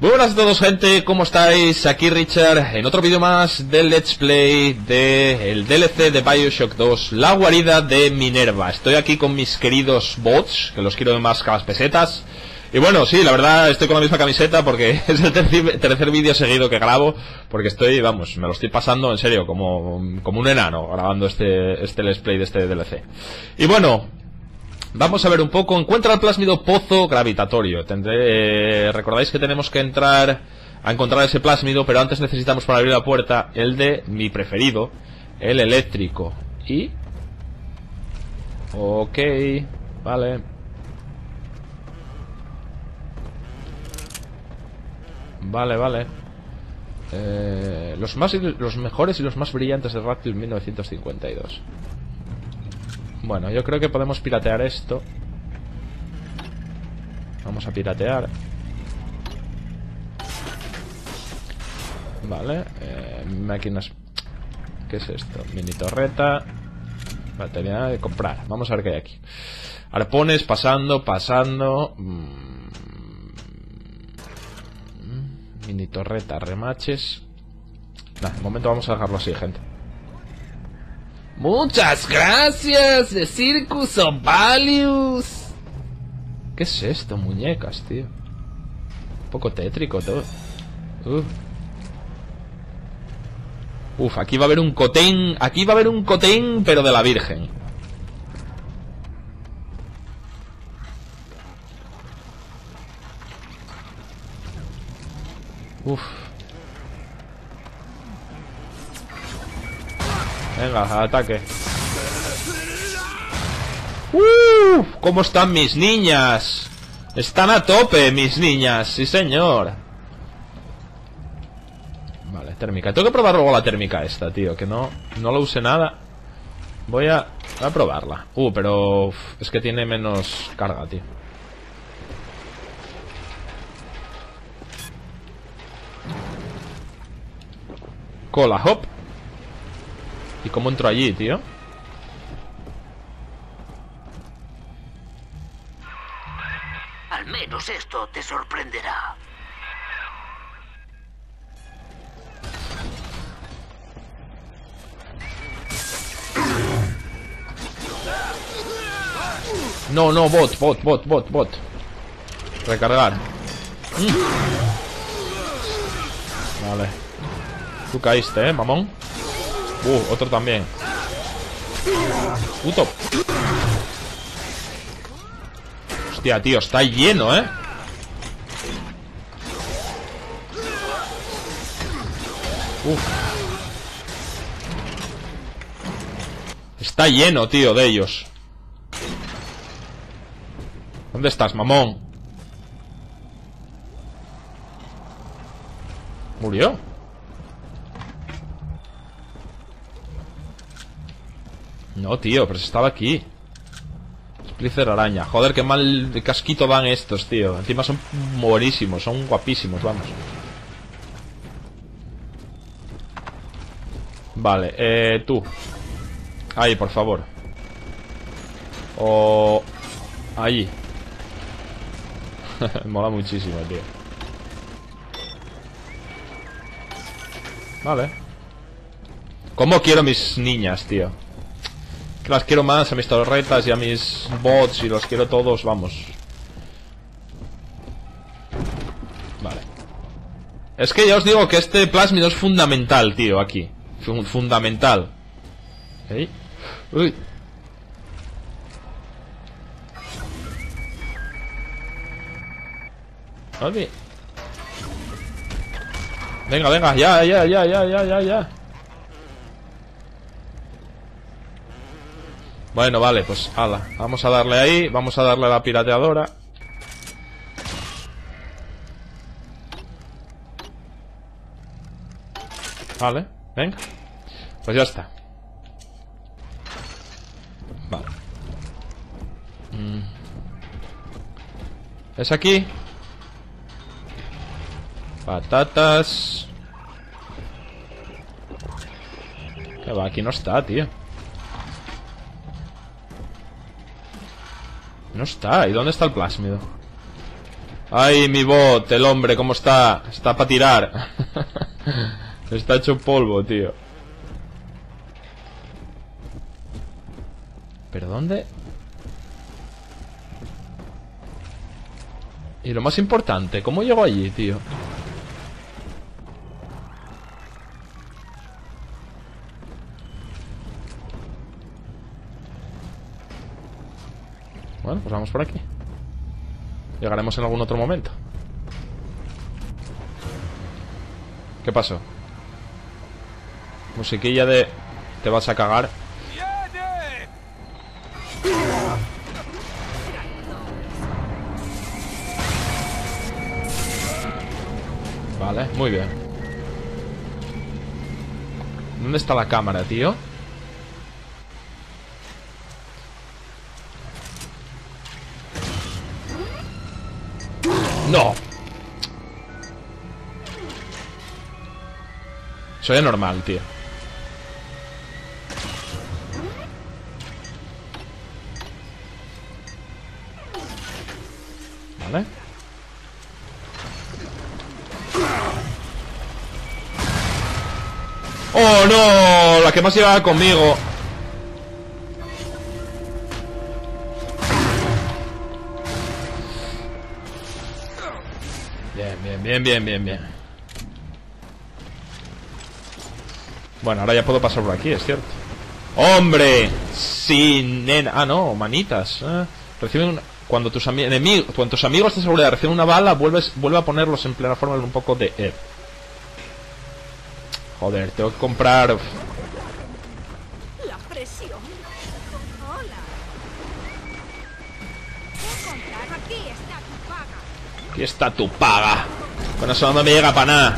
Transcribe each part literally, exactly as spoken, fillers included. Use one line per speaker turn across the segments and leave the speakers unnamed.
Muy buenas a todos, gente, ¿cómo estáis? Aquí Richard, en otro vídeo más del Let's Play del D L C de BioShock dos, La guarida de Minerva. Estoy aquí con mis queridos bots, que los quiero de más que las pesetas. Y bueno, sí, la verdad estoy con la misma camiseta porque es el tercer, tercer vídeo seguido que grabo. Porque estoy, vamos, me lo estoy pasando en serio, como, como un enano grabando este, este Let's Play de este D L C. Y bueno, vamos a ver un poco. Encuentra el plásmido pozo gravitatorio. Tendré, eh, recordáis que tenemos que entrar a encontrar ese plásmido, pero antes necesitamos, para abrir la puerta, el de mi preferido, el eléctrico. Y... ok, vale. Vale, vale. Eh, los, más, los mejores y los más brillantes de Rapture mil novecientos cincuenta y dos. Bueno, yo creo que podemos piratear esto. Vamos a piratear. Vale, eh, máquinas. ¿Qué es esto? Mini torreta. Batería de comprar. Vamos a ver qué hay aquí. Arpones, pasando, pasando. Mm. Mini torreta, remaches. Nah, de momento vamos a dejarlo así, gente. Muchas gracias, de Circus of Values. ¿Qué es esto? Muñecas, tío. Un poco tétrico todo. Uf. Uf, aquí va a haber un cotén. Aquí va a haber un cotén, pero de la Virgen. Uf. Venga, al ataque. ¡Uh! ¿Cómo están mis niñas? Están a tope mis niñas, sí señor. Vale, térmica. Tengo que probar luego la térmica esta, tío. Que no, no lo use nada. Voy a, a probarla. Uh, pero uf, es que tiene menos carga, tío. Cola, hop. ¿Y cómo entro allí, tío?
Al menos esto te sorprenderá.
No, no, bot, bot, bot, bot, bot. Recargar. Mm. Vale. Tú caíste, eh, mamón. Uh, otro también. Puto. Hostia, tío, está lleno, eh. Uf. Está lleno, tío, de ellos. ¿Dónde estás, mamón? ¿Murió? No, tío, pero estaba aquí. Splicer araña. Joder, qué mal casquito dan estos, tío. Encima son buenísimos, son guapísimos, vamos. Vale, eh, tú. Ahí, por favor. O... allí. Mola muchísimo, tío. Vale. ¿Cómo quiero mis niñas, tío? Que las quiero más, a mis torretas y a mis bots, y los quiero todos, vamos. Vale. Es que ya os digo que este plásmido es fundamental, tío, aquí. Fundamental. ¿Eh? Uy. Vale. Venga, venga, ya, ya, ya, ya, ya, ya, ya. Bueno, vale, pues ala, vamos a darle ahí. Vamos a darle a la pirateadora. Vale, venga. Pues ya está. Vale. mm. ¿Es aquí? Patatas. Que va, aquí no está, tío. No está. ¿Y dónde está el plásmido? Ay, mi bot, el hombre, ¿cómo está? Está para tirar. Está hecho polvo, tío. ¿Pero dónde? Y lo más importante, ¿cómo llego allí, tío? Bueno, pues vamos por aquí. Llegaremos en algún otro momento. ¿Qué pasó? Musiquilla de... Te vas a cagar. Vale, muy bien. ¿Dónde está la cámara, tío? ¡No! Soy normal, tío. Vale. ¡Oh, no! La que más llevaba conmigo. Bien, bien, bien, bien, bien, bien. Bueno, ahora ya puedo pasar por aquí, es cierto. ¡Hombre! Sin nena. Ah, no, manitas. ¿eh? Reciben una... Cuando tus, ami... enemigos... Cuando tus amigos de seguridad reciben una bala, vuelves... vuelve a ponerlos en plena forma un poco de Ed. Joder, tengo que comprar...
La presión. Hola. He comprado. Aquí está tu paga.
Aquí está tu paga. Con eso no me llega para nada.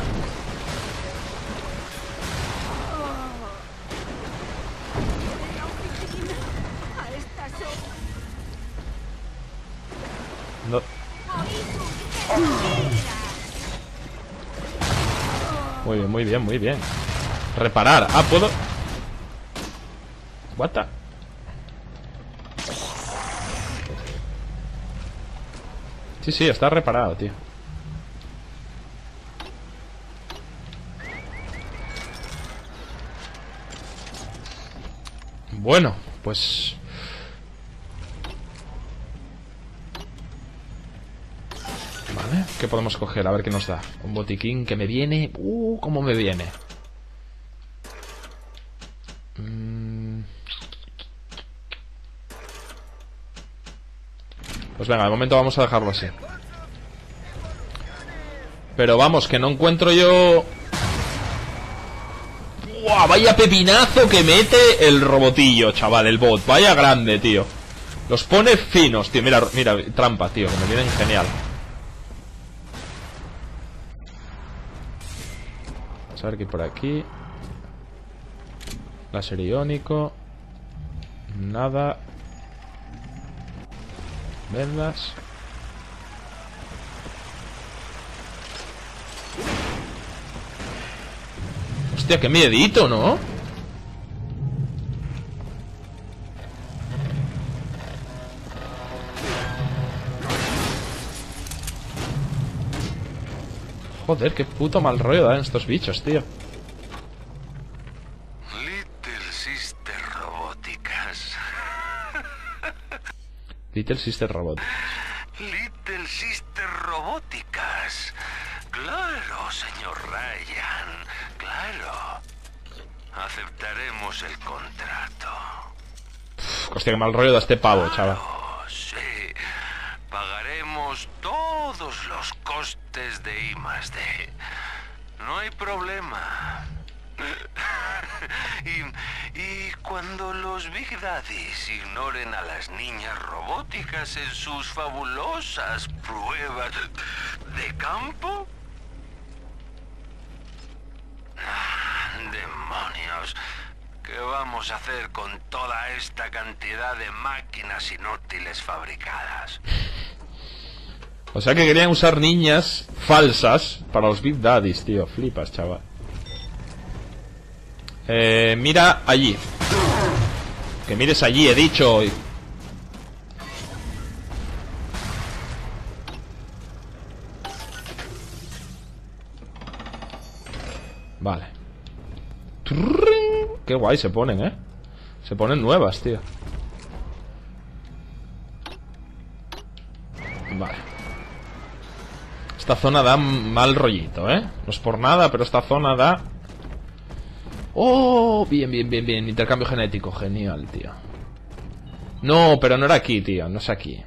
A estas horas.
No. Muy bien, muy bien, muy bien. Reparar. Ah, puedo. What the... Sí, sí, está reparado, tío. Bueno, pues... Vale, ¿qué podemos coger? A ver qué nos da. Un botiquín que me viene... Uh, ¿cómo me viene? Mm... Pues venga, de momento vamos a dejarlo así. Pero vamos, que no encuentro yo... ¡Buah! Vaya pepinazo que mete el robotillo, chaval, el bot. Vaya grande, tío. Los pone finos, tío. Mira, mira, trampa, tío, que me vienen genial. Vamos a ver qué hay por aquí. Láser iónico. Nada. Vendas. Hostia, qué miedito, ¿no? Joder, qué puto mal rollo dan estos bichos, tío.
Little Sister Robóticas.
Little Sister Robot.
Little Sister Robóticas. Claro, señor Ryan. Claro. Aceptaremos el contrato.
Uf, hostia, qué mal rollo da este pavo, chaval.
Oh, sí. Pagaremos todos los costes de I más D. No hay problema. y, y cuando los Big Daddies ignoren a las niñas robóticas en sus fabulosas pruebas de campo... Ah, demonios. ¿Qué vamos a hacer con toda esta cantidad de máquinas inútiles fabricadas?
O sea que querían usar niñas falsas para los Big Daddies, tío. Flipas, chaval. Eh, mira allí. Que mires allí, he dicho. Vale. Trrrring. Qué guay se ponen, eh. Se ponen nuevas, tío. Vale. Esta zona da mal rollito, eh. No es por nada, pero esta zona da... Oh, bien, bien, bien, bien. Intercambio genético, genial, tío. No, pero no era aquí, tío. No es aquí.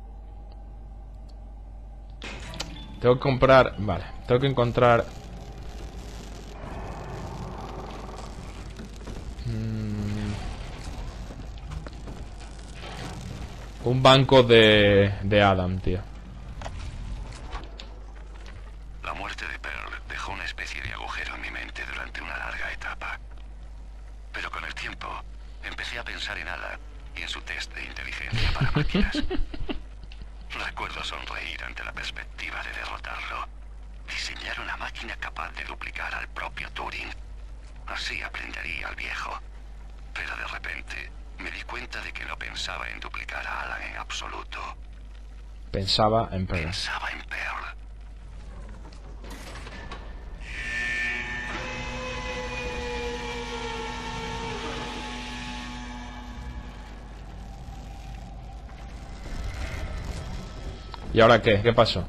Tengo que comprar... Vale, tengo que encontrar... Mm, un banco de... de Adam, tío.
La muerte de Pearl dejó una especie de agujero en mi mente durante una larga etapa. Pero con el tiempo, empecé a pensar en Ada y en su test de inteligencia para máquinas. Recuerdo sonreír ante la perspectiva de derrotarlo. Diseñar una máquina capaz de duplicar al propio Turing. Así aprendería al viejo. Pero de repente, me di cuenta de que no pensaba en duplicar a Alan en absoluto.
Pensaba en Pearl.
Pensaba en Pearl.
¿Y ahora qué? ¿Qué pasó?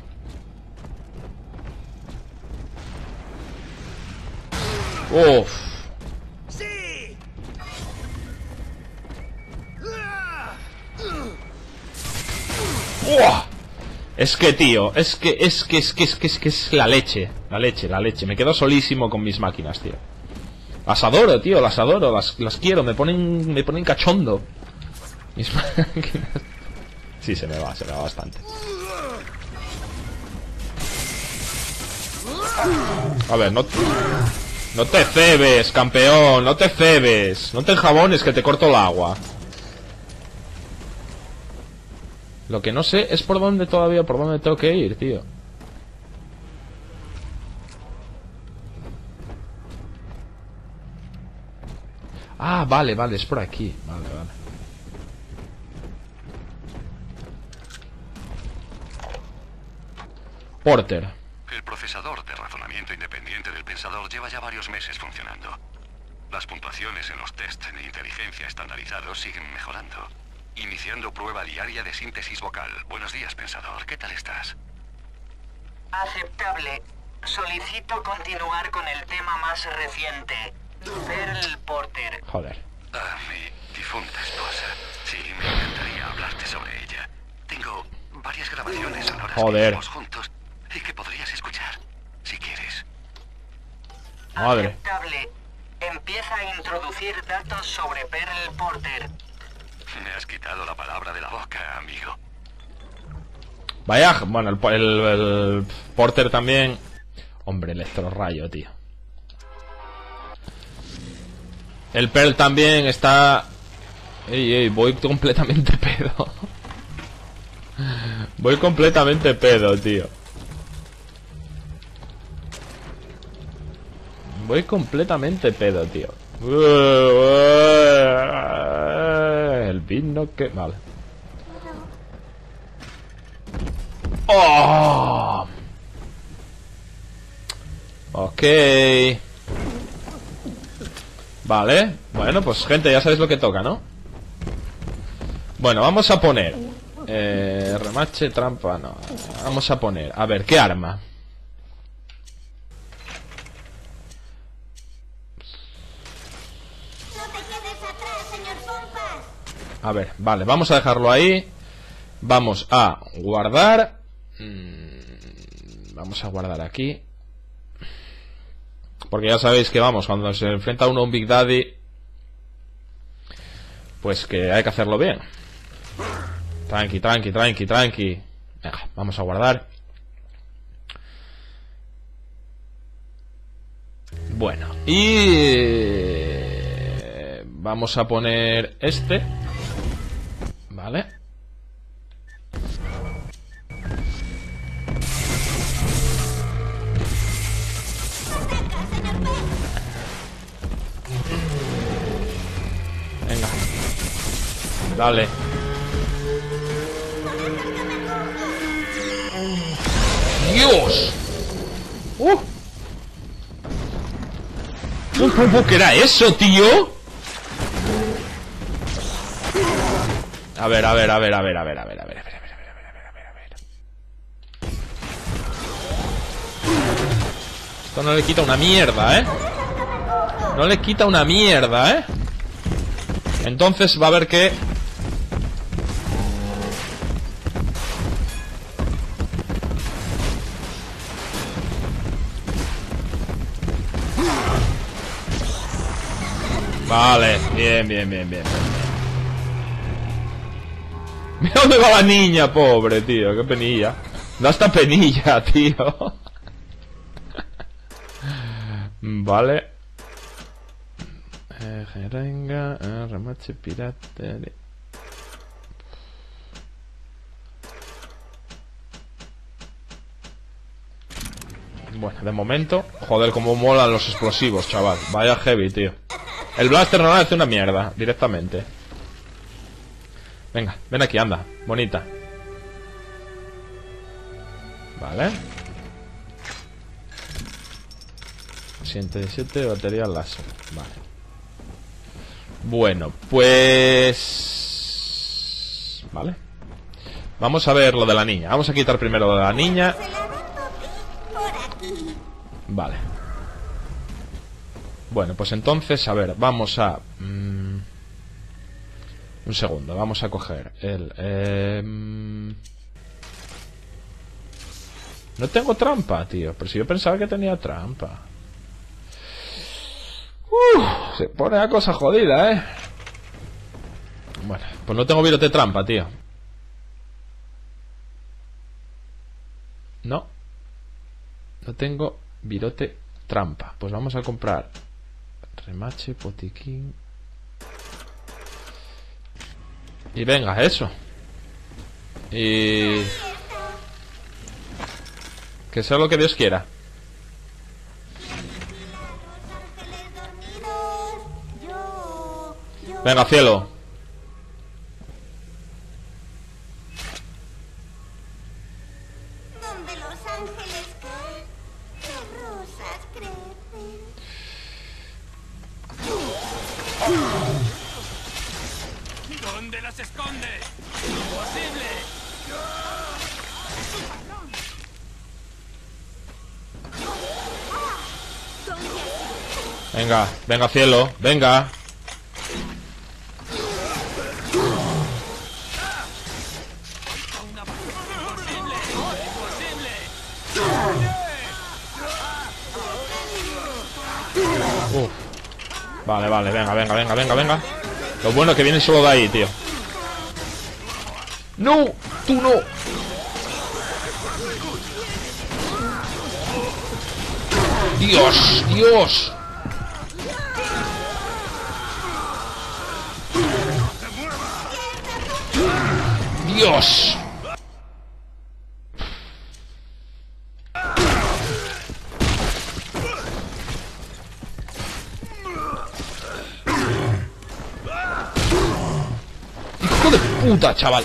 Uff.
¡Sí!
¡Uah! Es que, tío, es que, es que, es que, es que, es que es la leche. La leche, la leche. Me quedo solísimo con mis máquinas, tío. Las adoro, tío, las adoro, las, las quiero, me ponen, me ponen cachondo. Mis máquinas. Sí, se me va, se me va bastante. A ver, no... No te cebes, campeón, no te cebes. No te enjabones que te corto el agua. Lo que no sé es por dónde todavía, por dónde tengo que ir, tío. Ah, vale, vale, es por aquí. Vale, vale. Porter.
El procesador de razonamiento independiente del pensador lleva ya varios meses funcionando. Las puntuaciones en los test de inteligencia estandarizados siguen mejorando. Iniciando prueba diaria de síntesis vocal. Buenos días, pensador. ¿Qué tal estás?
Aceptable. Solicito continuar con el tema más reciente. Pearl Porter.
Joder.
Ah, mi difunta esposa. Sí, me encantaría hablarte sobre ella. Tengo varias grabaciones sonoras
Joder.
que hicimos juntos y que podrías escuchar, si quieres.
Madre.
Aceptable. Empieza a introducir datos sobre Pearl Porter.
Me has quitado la palabra de la boca, amigo.
Vaya, bueno, el, el, el Porter también. Hombre, electrorrayo, tío. El Pearl también está... Ey, ey, voy completamente pedo. Voy completamente pedo, tío. Voy completamente pedo, tío. El vino que... Vale. ¡Oh! Ok. Vale. Bueno, pues gente, ya sabéis lo que toca, ¿no? Bueno, vamos a poner... Eh, remache, trampa, no. Vamos a poner... A ver, ¿qué arma? A ver, vale, vamos a dejarlo ahí. Vamos a guardar. Vamos a guardar aquí. Porque ya sabéis que vamos, cuando se enfrenta uno a un Big Daddy, pues que hay que hacerlo bien. Tranqui, tranqui, tranqui, tranqui. Venga, vamos a guardar. Bueno, y... vamos a poner este. Vale. Venga. Dale. ¡Dios! ¡Uh! ¿Qué era eso, tío? A ver, a ver, a ver, a ver, a ver, a ver, a ver, a ver, a ver, a ver, a ver, a ver, a ver. Esto no le quita una mierda, ¿eh? No le quita una mierda, ¿eh? Entonces va a haber que... Vale, bien, bien, bien, bien. Mira dónde va la niña, pobre, tío, qué penilla. Da hasta penilla, tío. Vale. Eh, jeringa, eh, remache pirata. Bueno, de momento... Joder, cómo molan los explosivos, chaval. Vaya heavy, tío. El blaster no hace una mierda, directamente. Venga, ven aquí, anda, bonita. Vale. ciento diecisiete batería láser. Vale. Bueno, pues... Vale. Vamos a ver lo de la niña. Vamos a quitar primero lo de la niña. Vale. Bueno, pues entonces, a ver, vamos a... Mmm, un segundo, vamos a coger el... Eh, no tengo trampa, tío. Pero si yo pensaba que tenía trampa. Uf, se pone la cosa jodida, ¿eh? Bueno, pues no tengo virote trampa, tío. No. No tengo virote trampa. Pues vamos a comprar... Remache, botiquín. Y venga, eso. Y... que sea lo que Dios quiera. Venga, cielo.
Donde los ángeles caen, las rosas crecen.
¿Dónde las escondes? ¡Imposible!
Venga, venga, cielo, venga. Uf. Vale, vale, venga, venga, venga, venga, venga. Lo bueno es que viene solo de ahí, tío. ¡No! ¡Tú no! ¡Dios! ¡Dios! ¡Dios! ¡Hijo de puta, chaval!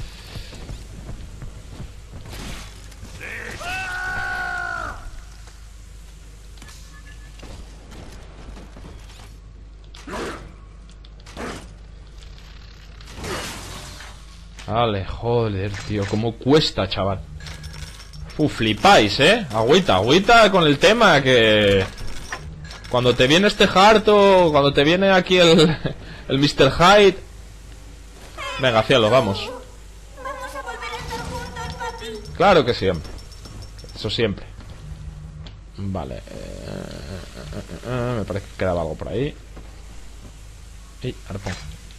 Vale, joder, tío, cómo cuesta, chaval. Uf, flipáis, eh. Agüita, agüita con el tema que... Cuando te viene este harto, cuando te viene aquí el... el mister Hyde. Venga, cielo, vamos.
Vamos a volver a estar juntos, papi.
Claro que siempre. Eso siempre. Vale. Eh, eh, eh, eh, me parece que quedaba algo por ahí. Y arpón.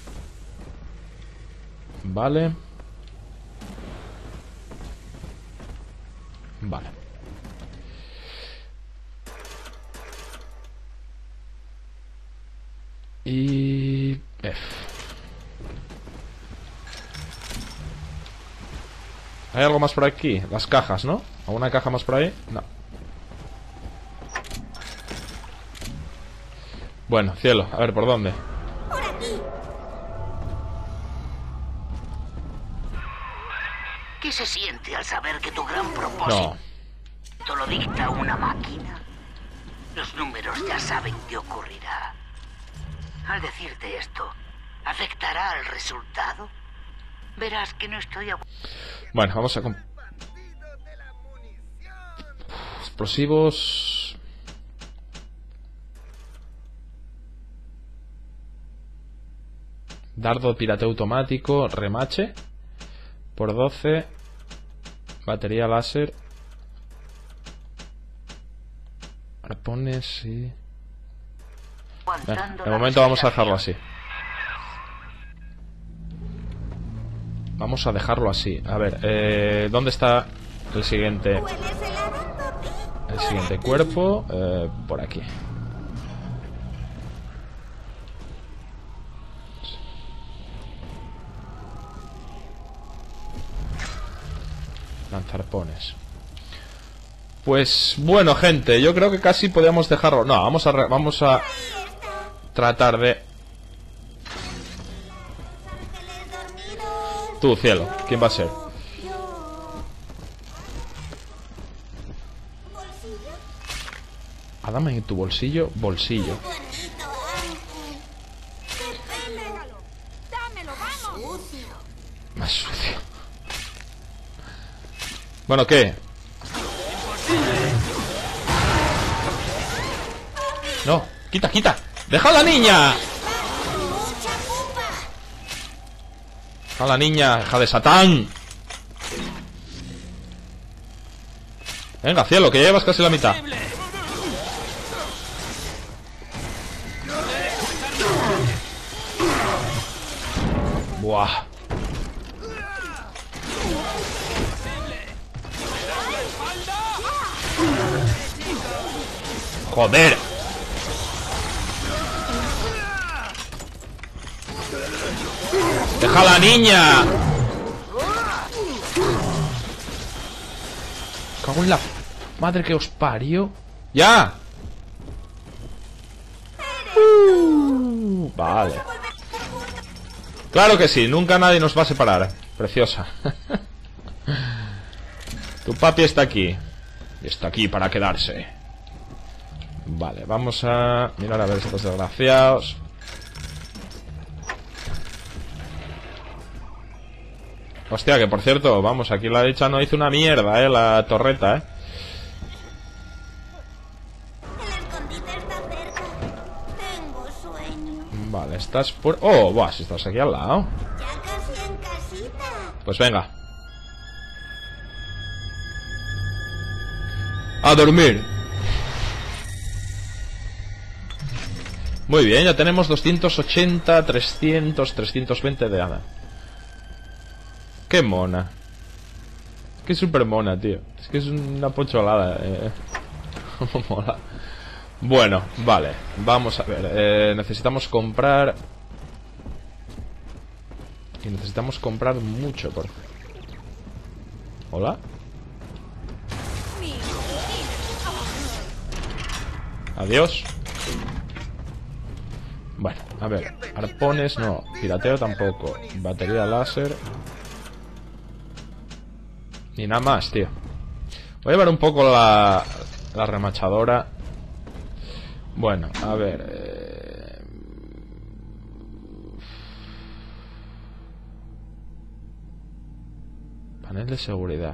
Vale. Vale. Y... F. ¿Hay algo más por aquí? Las cajas, ¿no? ¿Alguna caja más por ahí? No. Bueno, cielo, a ver, ¿por dónde?
Por aquí.
¿Qué se siente al saber que tu gran propósito
No.
lo dicta una máquina? Los números ya saben qué ocurrirá. Al decirte esto, ¿afectará al resultado? Verás que no estoy a...
Bueno, vamos a... Explosivos... Dardo pirateo automático, remache. Por doce. Batería láser. Arpones y... De momento vamos a dejarlo así. Vamos a dejarlo así. A ver, eh, ¿dónde está el siguiente? El siguiente cuerpo. Eh, por aquí. Lanzarpones. Pues bueno, gente, yo creo que casi podríamos dejarlo. No, vamos a vamos a tratar de... Tú, cielo, ¿quién va a ser? Ah, dame en tu bolsillo, bolsillo. Más sucio. Bueno, ¿qué? No, quita, quita. ¡Deja a la niña! ¡Deja a la niña, hija de Satán! Venga, cielo, que ya llevas casi la mitad. Buah. Joder. ¡Deja a la niña! Cago en la madre que os parió. ¡Ya! Uh, vale. Claro que sí, nunca nadie nos va a separar. Preciosa. Tu papi está aquí. Está aquí para quedarse. Vale, vamos a mirar a ver estos desgraciados. Hostia, que por cierto, vamos, aquí la derecha no hizo una mierda, eh, la torreta, eh.
El escondite está cerca. Tengo sueño.
Vale, estás por... Oh, buah, si estás aquí al lado.
Ya casi en casita.
Pues venga. A dormir. Muy bien, ya tenemos doscientos ochenta, trescientos, trescientos veinte de Ana. Qué mona. Qué super mona, tío. Es que es una pocholada, eh. Mola. Bueno, vale. Vamos a ver. Eh, necesitamos comprar... Y necesitamos comprar mucho, por... ¿Hola? Adiós. Bueno, a ver. Arpones no. Pirateo tampoco. Batería láser. Ni nada más, tío. Voy a llevar un poco la, la remachadora. Bueno, a ver. Eh... Panel de seguridad.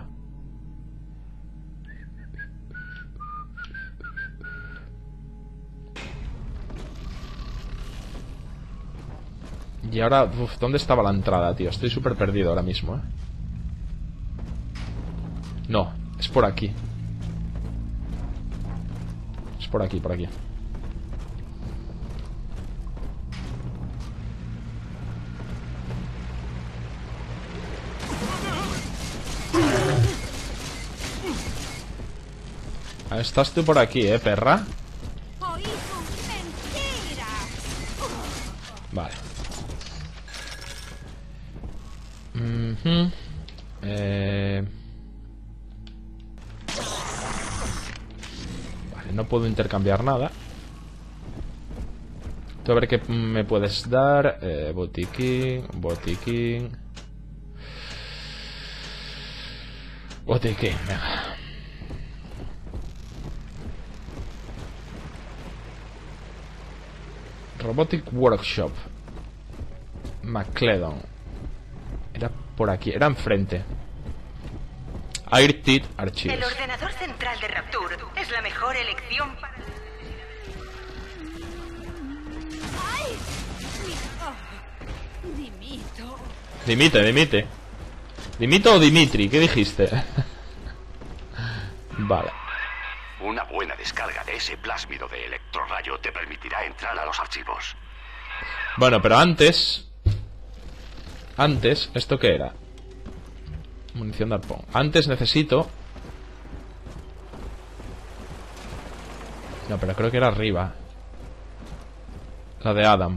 Y ahora, uf, ¿dónde estaba la entrada, tío? Estoy súper perdido ahora mismo, ¿eh? No, es por aquí. Es por aquí, por aquí. Ah, estás tú por aquí, ¿eh, perra? Vale. Uh-huh. Eh... Vale, no puedo intercambiar nada. Tú a ver qué me puedes dar. Eh, botiquín, botiquín. Botiquín, venga. Robotic Workshop. McClellan. Era por aquí, era enfrente. Airtight Archives.
El ordenador central de Rapture es la mejor elección para...
¡Ay! Oh, dimito.
Dimite, dimite. ¿Dimito o Dimitri? ¿Qué dijiste? Vale.
Una buena descarga de ese plásmido de electrorrayo te permitirá entrar a los archivos.
Bueno, pero antes... Antes, ¿esto qué era? Munición de arpón. Antes necesito... No, pero creo que era arriba. La de Adam.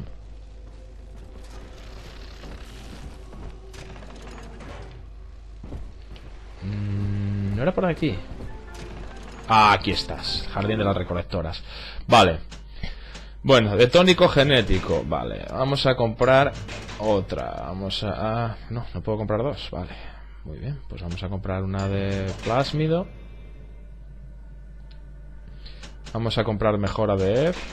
Mm, ¿no era por aquí? Ah, aquí estás. Jardín de las recolectoras. Vale. Bueno, de tónico genético. Vale, vamos a comprar otra. Vamos a... Ah, no, no puedo comprar dos. Vale, muy bien. Pues vamos a comprar una de plásmido. Vamos a comprar mejora de F.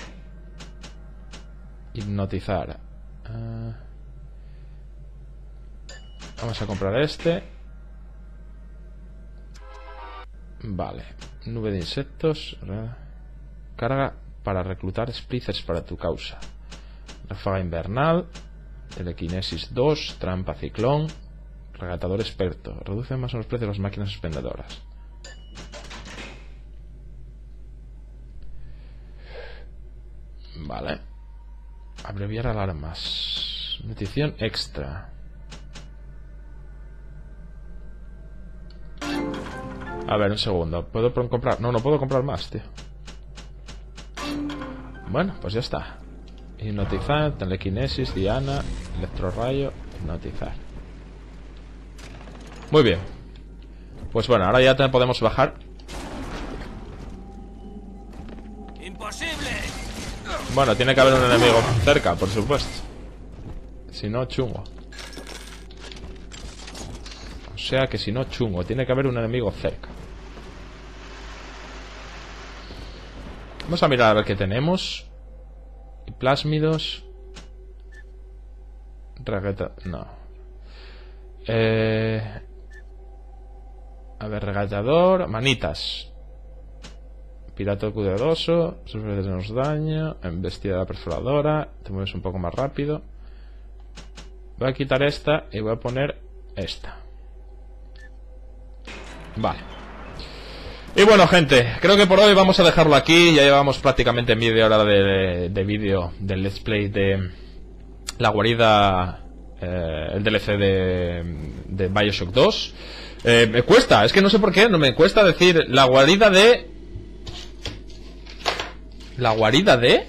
Hipnotizar. Uh, vamos a comprar este. Vale. Nube de insectos. Carga para reclutar splicers para tu causa. Ráfaga invernal. Telequinesis dos. Trampa ciclón. Regatador experto. Reduce más o menos los precios de las máquinas expendedoras. Vale. Abreviar alarmas. Nutrición extra. A ver, un segundo. ¿Puedo comprar? No, no puedo comprar más, tío. Bueno, pues ya está. Hipnotizar, telequinesis, diana, electrorrayo, hipnotizar. Muy bien. Pues bueno, ahora ya te podemos bajar.
¡Imposible!
Bueno, tiene que haber un enemigo cerca, por supuesto. Si no, chungo. O sea que si no, chungo. Tiene que haber un enemigo cerca. Vamos a mirar a ver qué tenemos. Plásmidos. Regata... No. Eh... A ver, regallador. Manitas. Pirata cuidadoso. Sus veces nos daño. Embestida la perforadora. Te mueves un poco más rápido. Voy a quitar esta y voy a poner esta. Vale. Y bueno, gente, creo que por hoy vamos a dejarlo aquí. Ya llevamos prácticamente media hora de, de vídeo del let's play de la guarida, eh, el D L C de, de BioShock dos. eh, Me cuesta, es que no sé por qué, no me cuesta decir la guarida de... La guarida de...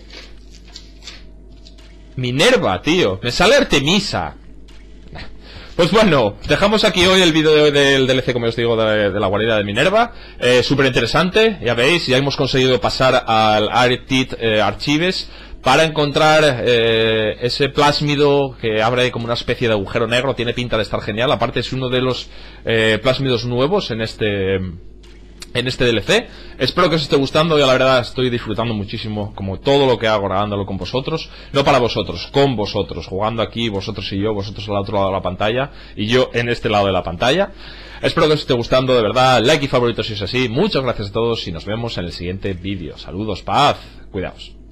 Minerva, tío, me sale Artemisa. Pues bueno, dejamos aquí hoy el vídeo del D L C, como os digo, de, de la guarida de Minerva. eh, Súper interesante, ya veis, ya hemos conseguido pasar al Airtight eh, Archives para encontrar eh, ese plásmido que abre como una especie de agujero negro. Tiene pinta de estar genial, aparte es uno de los eh, plásmidos nuevos en este... en este D L C. Espero que os esté gustando. Yo la verdad estoy disfrutando muchísimo, como todo lo que hago, grabándolo con vosotros. No para vosotros, con vosotros, jugando aquí, vosotros y yo, vosotros al otro lado de la pantalla y yo en este lado de la pantalla. Espero que os esté gustando, de verdad. Like y favorito si es así. Muchas gracias a todos y nos vemos en el siguiente vídeo. Saludos, paz, cuidaos.